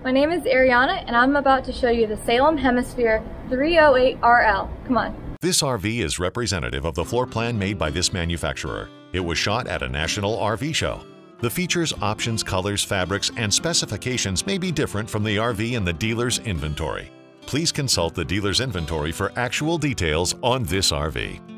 My name is Ariana and I'm about to show you the Salem Hemisphere 308RL. Come on. This RV is representative of the floor plan made by this manufacturer. It was shot at a national RV show. The features, options, colors, fabrics, and specifications may be different from the RV in the dealer's inventory. Please consult the dealer's inventory for actual details on this RV.